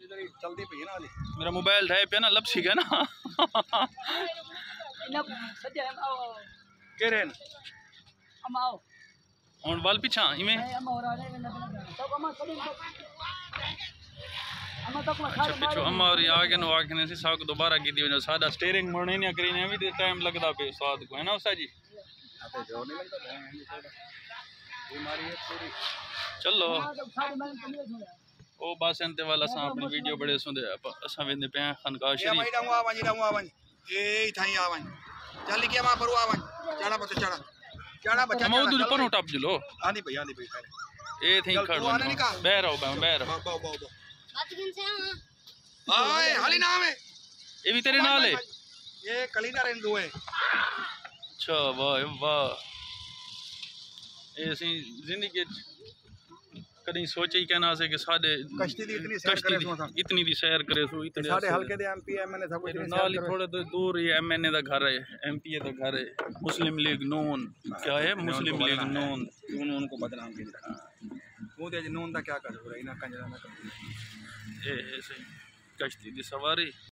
इधर ही चलती पई है ना वाली मेरा मोबाइल है पे ना लपसी गया ना के रहन अमाओ और बाल पीछा इमे अच्छा पिछो अम्मा और आगे नो आगे ने साग दोबारा की दी वजह सादा स्टीयरिंग मोड़ने ने करी ने भी टाइम लगदा पे स्वाद को है ना उस्ताद जी अबे जो नहीं लगता बीमारी है पूरी चलो ओ बस अंते वाला सा अपनी वीडियो बड़े सुंदे असा वेंदे पे खनका ये शरीफ भाई डांगवा आवन ए थाई आवन चल के मा परो आवन चढ़ा बच्चा चढ़ा बच्चा हम उधर पर टप जलो आनी भई ए थी खड़ बैरो बैरो ओए हाली नाम है ये भी तेरे नाल है ये कलीना रेंदू है अच्छा वाह वाह ऐसी जिंदगी कदी सोचे ही कहना से कि साडे कश्ती दी इतनी सैर करे सो इतने साडे हल्के दे एमपी एमएनए सब कुछ नाल ही थोड़े दूर ही एमएनए दा घर है एमपी दा घर है मुस्लिम लीग नून क्या है मुस्लिम लीग नून उनको बदनाम की वो दे नून दा क्या कर रहा है ना कंजरा ना ए ऐसे कश्ती दी सवारी